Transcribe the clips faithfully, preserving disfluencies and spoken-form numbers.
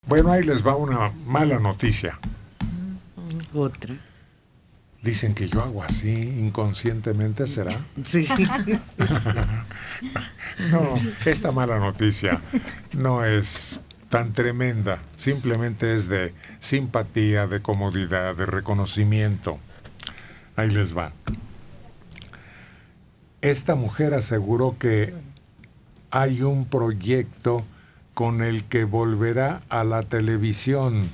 Bueno, ahí les va una mala noticia. Otra. Dicen que yo hago así inconscientemente, ¿será? Sí. No, esta mala noticia no es tan tremenda, simplemente es de simpatía, de comodidad, de reconocimiento. Ahí les va. Esta mujer aseguró que hay un proyecto con el que volverá a la televisión,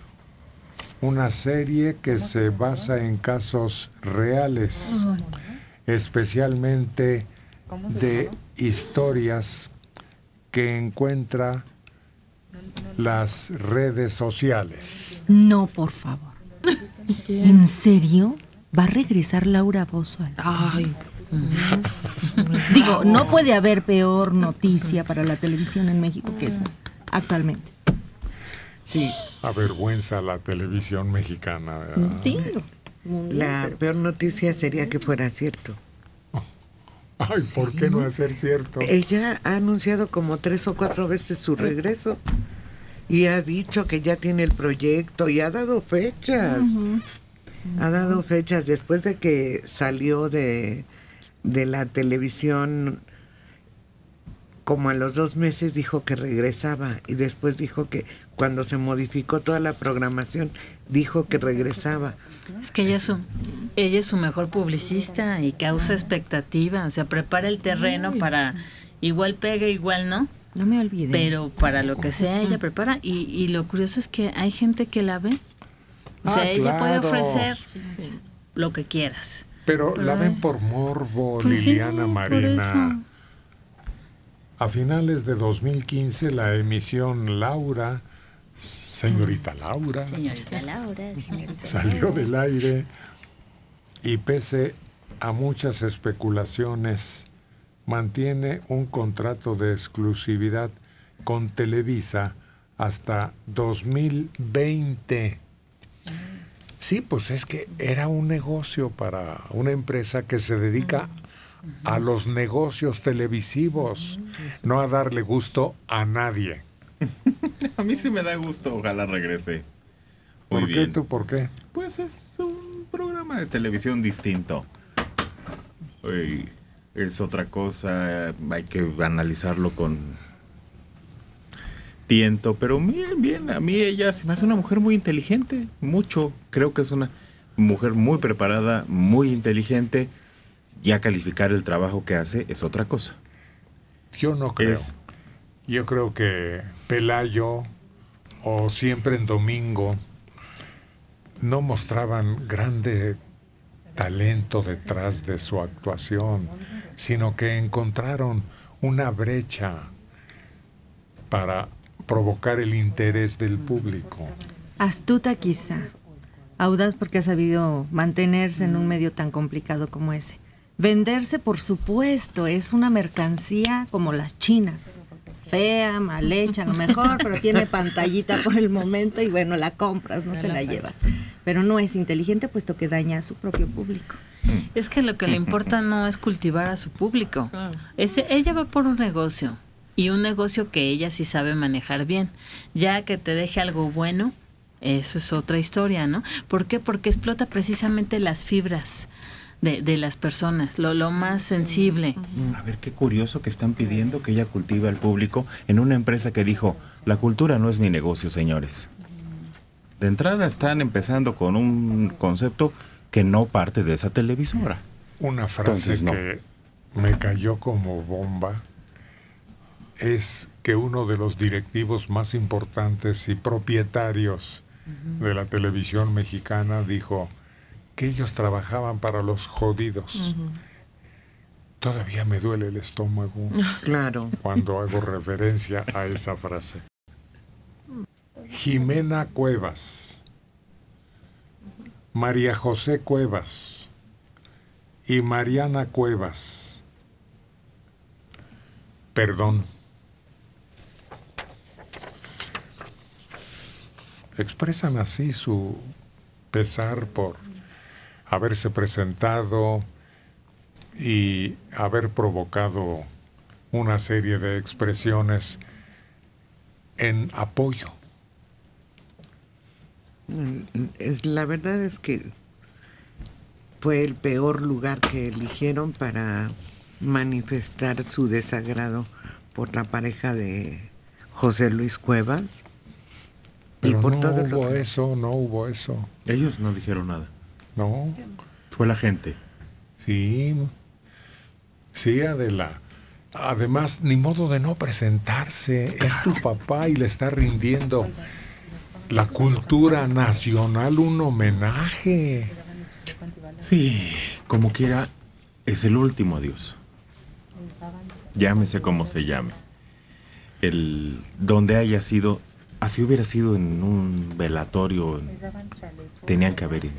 una serie que se basa en casos reales, especialmente de historias que encuentra las redes sociales. No, por favor. ¿En serio? ¿Va a regresar Laura Bozzo? Ay. Digo, no puede haber peor noticia para la televisión en México que esa, actualmente. Sí. Avergüenza a la televisión mexicana, ¿verdad? Entiendo. La peor noticia sería que fuera cierto. Ay, ¿por qué no hacer cierto? Ella ha anunciado como tres o cuatro veces su regreso y ha dicho que ya tiene el proyecto y ha dado fechas. Uh-huh. Ha dado fechas después de que salió de, de la televisión. Como a los dos meses dijo que regresaba y después dijo que cuando se modificó toda la programación dijo que regresaba. Es que ella es su, ella es su mejor publicista y causa expectativa, o sea, prepara el terreno para igual pega, igual no. No me olvide. Pero para lo que sea ella prepara y, y lo curioso es que hay gente que la ve. O sea, ah, ella claro. puede ofrecer sí, sí. lo que quieras. Pero, Pero la ven por morbo, pues Liliana sí, Marina. A finales de dos mil quince la emisión Laura, señorita Laura, señorita Laura, señorita salió Laura. del aire y pese a muchas especulaciones mantiene un contrato de exclusividad con Televisa hasta dos mil veinte. Sí, pues es que era un negocio para una empresa que se dedica a los negocios televisivos, no a darle gusto a nadie. A mí sí me da gusto, ojalá regrese. Muy ¿Por bien. qué tú, por qué? Pues es un programa de televisión distinto. Uy, es otra cosa, hay que analizarlo con tiento, pero bien, bien, a mí ella se me hace una mujer muy inteligente, mucho, creo que es una mujer muy preparada, muy inteligente. Ya calificar el trabajo que hace es otra cosa. Yo no creo. Es, Yo creo que Pelayo o Siempre en Domingo no mostraban grande talento detrás de su actuación, sino que encontraron una brecha para provocar el interés del público. Astuta quizá, audaz porque ha sabido mantenerse en un medio tan complicado como ese. Venderse, por supuesto, es una mercancía como las chinas. Fea, mal hecha, a lo mejor, pero tiene pantallita por el momento y bueno, la compras, no te la llevas. Pero no es inteligente puesto que daña a su propio público. Es que lo que le importa no es cultivar a su público. Ese, ella va por un negocio y un negocio que ella sí sabe manejar bien. Ya que te deje algo bueno, eso es otra historia, ¿no? ¿Por qué? Porque explota precisamente las fibras De, de las personas, lo, lo más sensible. A ver, qué curioso que están pidiendo que ella cultive al público en una empresa que dijo, la cultura no es mi negocio, señores. De entrada están empezando con un concepto que no parte de esa televisora. Una frase Entonces, no. que me cayó como bomba es que uno de los directivos más importantes y propietarios uh-huh. de la televisión mexicana dijo que ellos trabajaban para los jodidos. Uh-huh. Todavía me duele el estómago. Claro. Cuando hago referencia a esa frase. Jimena Cuevas, María José Cuevas y Mariana Cuevas. Perdón. Expresan así su pesar por haberse presentado y haber provocado una serie de expresiones en apoyo La verdad es que fue el peor lugar que eligieron para manifestar su desagrado por la pareja de José Luis Cuevas. Pero y por no todo hubo lo que... eso, no hubo eso. Ellos no dijeron nada. No. Fue la gente. Sí. Sí, Adela. Además, ni modo de no presentarse. Es tu papá y le está rindiendo la cultura nacional un homenaje. Sí, como quiera, es el último adiós. Llámese como se llame. El donde haya sido, así hubiera sido en un velatorio, tenían que haber ido.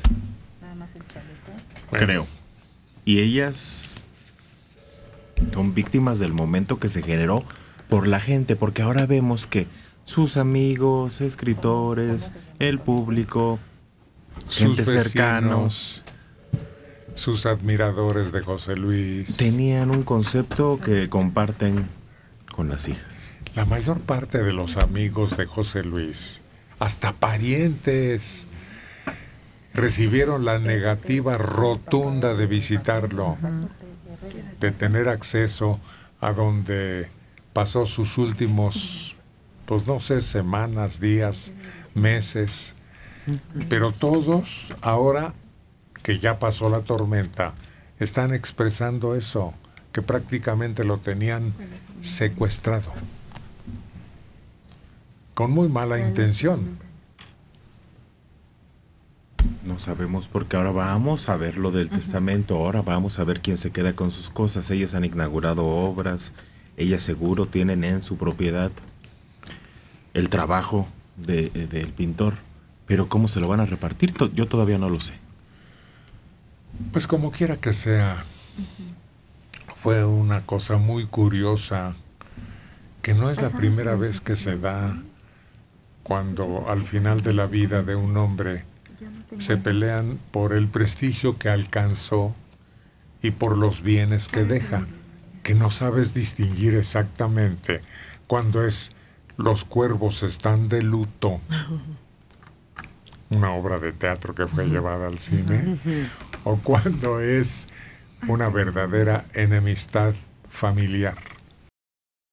Creo. Y ellas son víctimas del momento que se generó por la gente, porque ahora vemos que sus amigos, escritores, el público, Sus gente vecinos, sus admiradores de José Luis, tenían un concepto que comparten con las hijas. la mayor parte de los amigos de José Luis, hasta parientes, recibieron la negativa rotunda de visitarlo, de tener acceso a donde pasó sus últimos, pues no sé, semanas, días, meses. Pero todos, ahora que ya pasó la tormenta, están expresando eso, que prácticamente lo tenían secuestrado, con muy mala intención. No sabemos porque ahora vamos a ver lo del testamento, ahora vamos a ver quién se queda con sus cosas. Ellas han inaugurado obras, ellas seguro tienen en su propiedad el trabajo de, de, del pintor, pero ¿cómo se lo van a repartir? Yo todavía no lo sé. Pues como quiera que sea, fue una cosa muy curiosa, que no es la primera vez que se da cuando al final de la vida de un hombre se pelean por el prestigio que alcanzó y por los bienes que deja, que no sabes distinguir exactamente cuando es Los cuervos están de luto, una obra de teatro que fue llevada al cine, o cuando es una verdadera enemistad familiar.